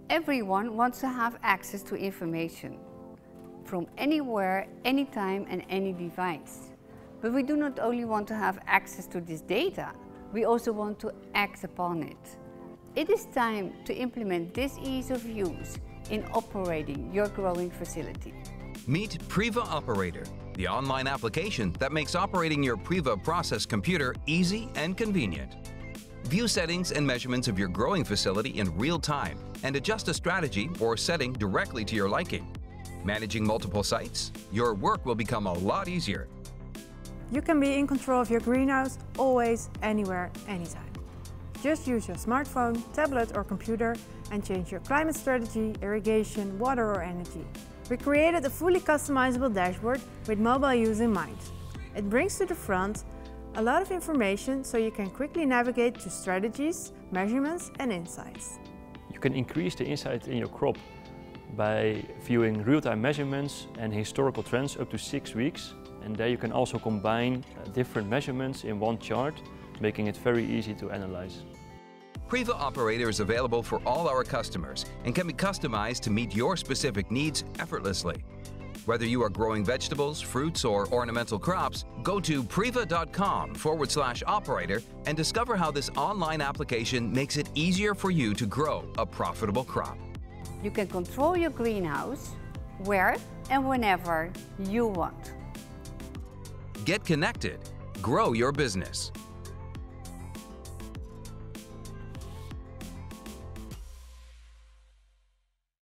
Everyone wants to have access to information from anywhere, anytime and any device. But we do not only want to have access to this data, we also want to act upon it. It is time to implement this ease of use in operating your growing facility. Meet Priva Operator, the online application that makes operating your Priva process computer easy and convenient. View settings and measurements of your growing facility in real time and adjust a strategy or setting directly to your liking. Managing multiple sites, your work will become a lot easier. You can be in control of your greenhouse always, anywhere, anytime. Just use your smartphone, tablet or computer and change your climate strategy, irrigation, water or energy. We created a fully customizable dashboard with mobile use in mind. It brings to the front a lot of information so you can quickly navigate to strategies, measurements and insights. You can increase the insight in your crop by viewing real-time measurements and historical trends up to 6 weeks. And there you can also combine different measurements in one chart, making it very easy to analyze. Priva Operator is available for all our customers and can be customized to meet your specific needs effortlessly. Whether you are growing vegetables, fruits, or ornamental crops, go to priva.com/operator and discover how this online application makes it easier for you to grow a profitable crop. You can control your greenhouse where and whenever you want. Get connected. Grow your business.